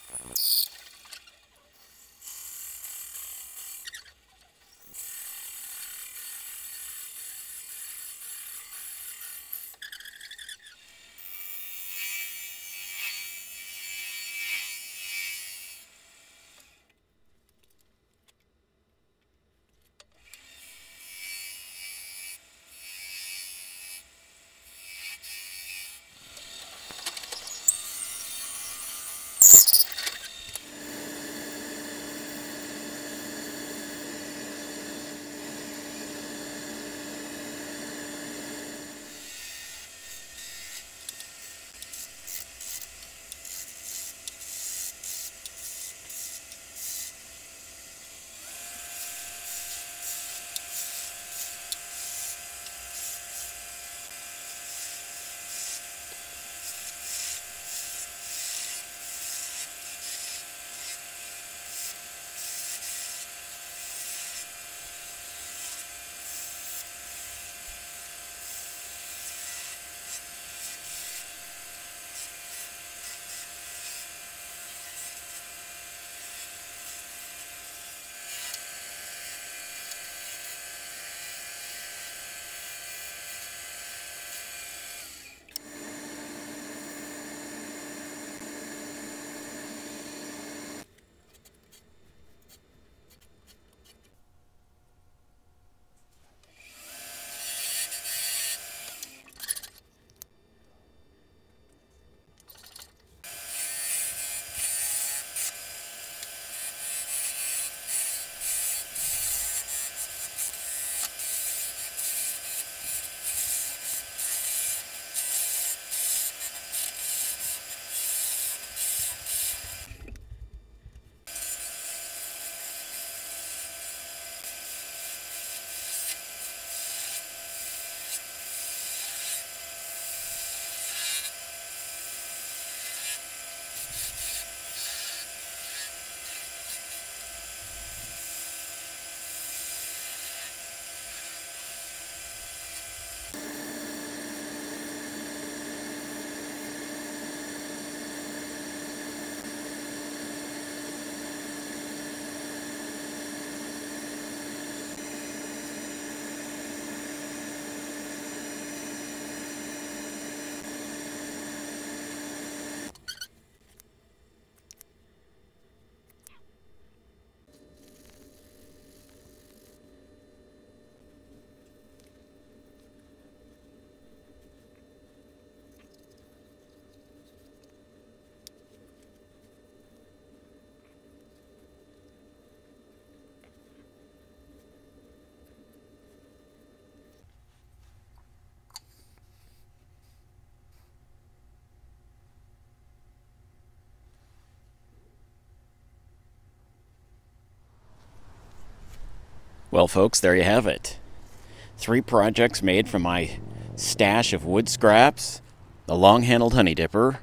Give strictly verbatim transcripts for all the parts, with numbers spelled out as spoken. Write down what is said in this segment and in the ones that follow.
Well, folks, there you have it. Three projects made from my stash of wood scraps: the long-handled honey dipper,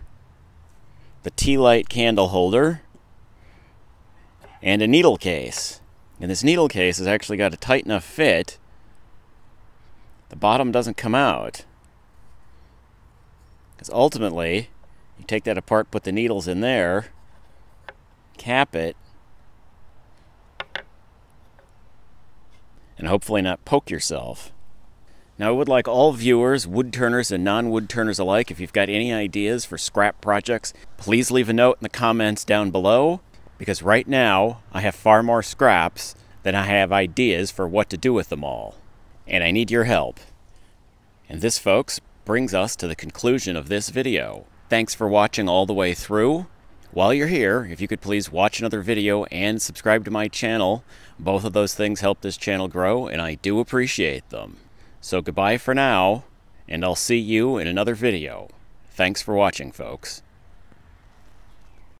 the tea light candle holder, and a needle case. And this needle case has actually got a tight enough fit, the bottom doesn't come out. Because ultimately, you take that apart, put the needles in there, cap it, and hopefully not poke yourself. Now, I would like all viewers, woodturners and non-woodturners alike, if you've got any ideas for scrap projects, please leave a note in the comments down below, because right now I have far more scraps than I have ideas for what to do with them all. And I need your help. And this, folks, brings us to the conclusion of this video. Thanks for watching all the way through. While you're here, if you could please watch another video and subscribe to my channel. Both of those things help this channel grow, and I do appreciate them. So goodbye for now, and I'll see you in another video. Thanks for watching, folks.